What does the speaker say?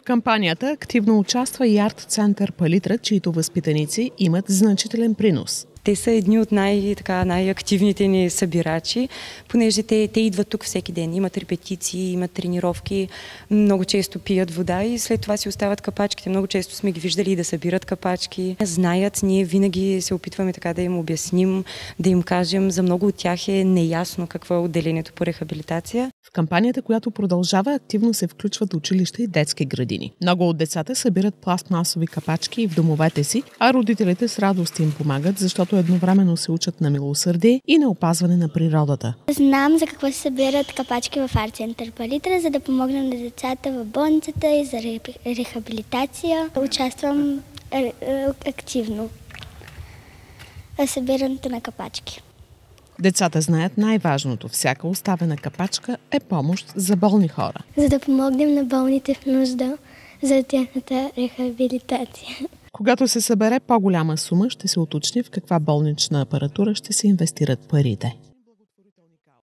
В кампанията активно участва и арт-център Палитра, чието възпитаници имат значителен принос. Те са едни от най-активните ни събирачи, понеже те идват тук всеки ден. Имат репетиции, имат тренировки, много често пият вода и след това си остават капачките. Много често сме ги виждали да събират капачки. Знаят, ние винаги се опитваме така да им обясним, да им кажем. За много от тях е неясно какво е отделението по рехабилитация. В кампанията, която продължава, активно се включват училища и детски градини. Много от децата събират пластмасови капачки в домовете си, а родителите с радост им помагат, защото едновременно се учат на милосърдие и на опазване на природата. Знам за какво се събират капачки в арт-център Палитра, за да помогнем на децата в болницата и за рехабилитация. Участвам активно в събирането на капачки. Децата знаят най-важното. Всяка оставена капачка е помощ за болни хора. За да помогнем на болните в нужда за тяхната рехабилитация. Когато се събере по-голяма сума, ще се уточни в каква болнична апаратура ще се инвестират парите.